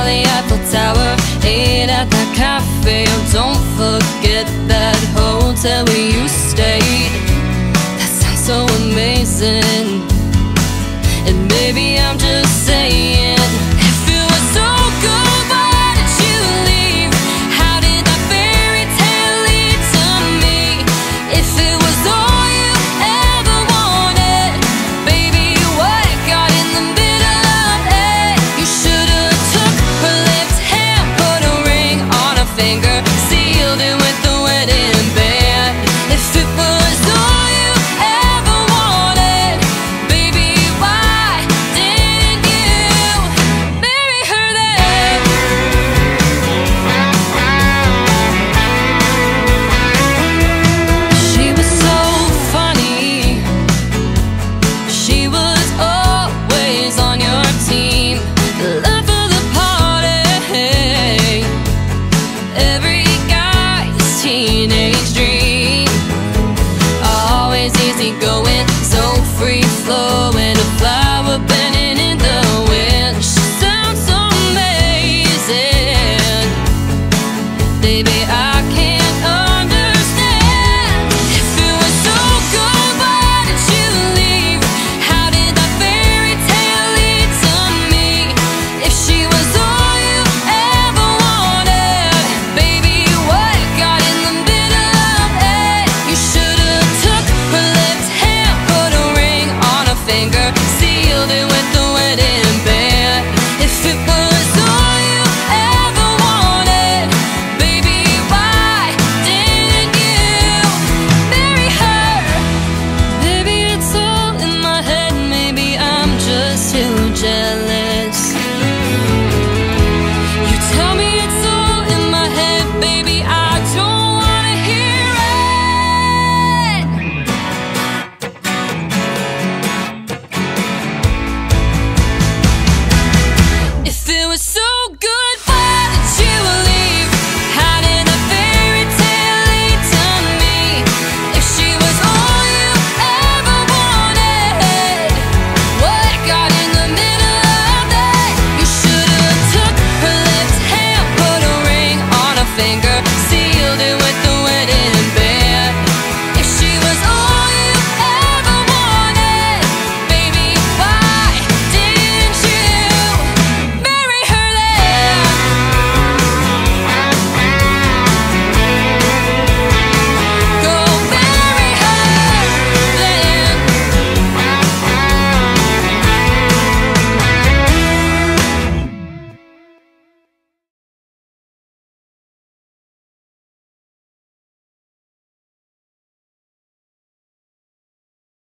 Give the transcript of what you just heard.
the Eiffel Tower, ate at that cafe. Oh, don't forget that hotel where you stayed. That sounds so amazing. And maybe I'm just saying, if it was so good, why did you leave? How did that fairy tale lead to me? If it was all you ever wanted, baby, what got in the middle of it? You should've took her left hand, put a ring on her finger.